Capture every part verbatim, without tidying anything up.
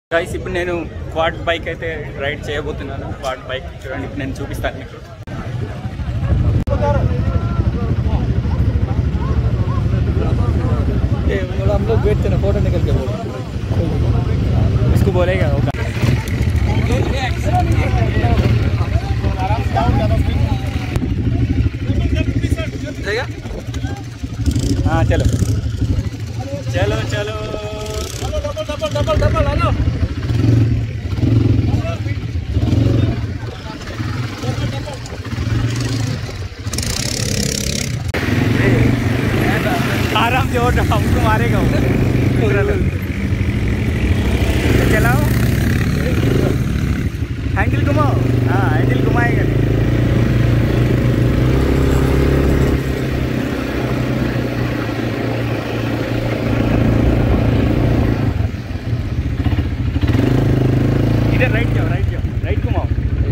Guys ఇప్పుడు నేను quad bike అయితే రైడ్ చేయబోతున్నాను. క్వాడ్ బైక్ చూడండి, ఇప్పుడు నేను చూపిస్తాను మీకు. हम लोग वेट करना फोटो निकल के बोलो इसको बोलेगा होगा. हाँ चलो चलो चलो डबल डबल डबल हेलो आराम से और हमको मारेगा वो. चलाओ, हैंडल घुमाओ. हाँ हैंडल घुमाएगा. इधर राइट जाओ, राइट जाओ, राइट घुमाओ.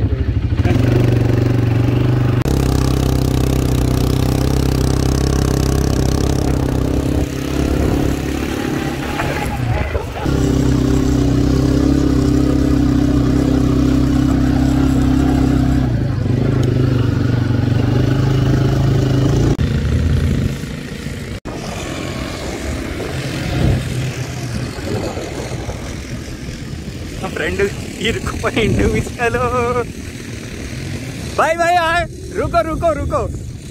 फ्रेंड इरुकुपोయిండు విషయాలు. भाई भाई आ रुको रुको रुको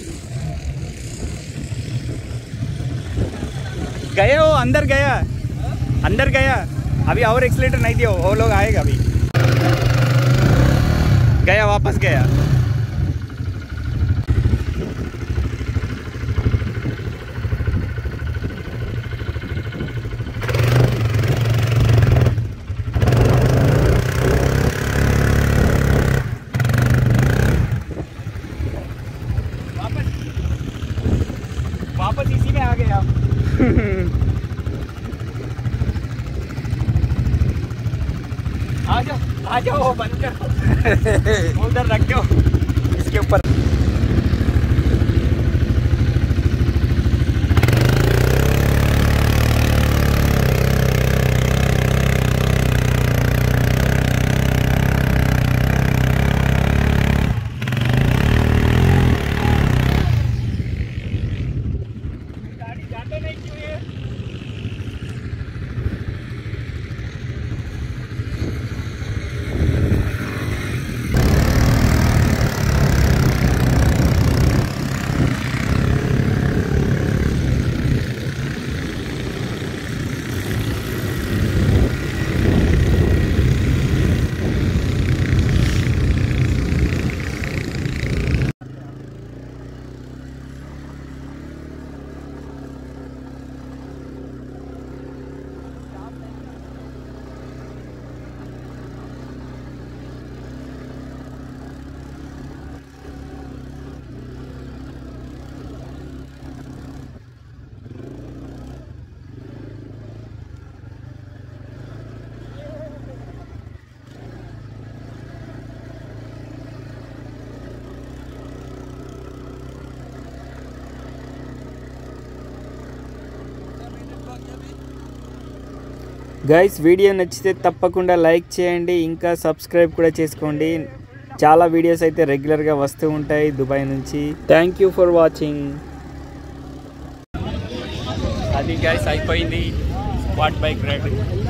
गए हो अंदर गया अंदर गया अभी और एक्सीलेटर नहीं दिया वो लोग आएगा अभी. गया वापस गया. वापस इसी में आ गए आप. आ जाओ आ जाओ वो बंद करो. उधर रख दो इसके ऊपर. గైస్ వీడియో నచ్చితే తప్పకుండా లైక్ చేయండి, ఇంకా సబ్స్క్రైబ్ కూడా చేసుకోండి. చాలా వీడియోస్ అయితే రెగ్యులర్గా వస్తూ ఉంటాయి దుబాయ్ నుంచి. Thank you for watching. అది గైస్ అయిపోయింది క్వాడ్ బైక్ రైడ్.